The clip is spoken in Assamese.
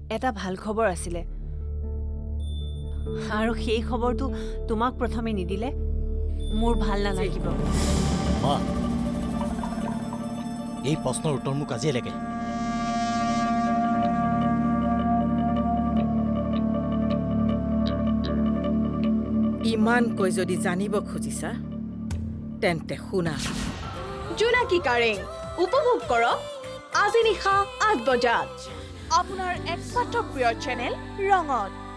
এটা ভাল খবৰ আছিলে আৰু সেই খবৰটো তোমাক প্ৰথমে নিদিলে মোৰ ভাল নালাগিব মা এই প্ৰশ্নৰ উত্তৰ মোক আজিয়ে লাগে ইমান কৈ যদি জানিব খুজিছা তেন্তে শুনা জোনাকী কাৰেং উপভোগ কৰক আজি নিশা ৮ বজাত আপোনাৰ একমাত্ৰ প্ৰিয় চেনেল ৰঙত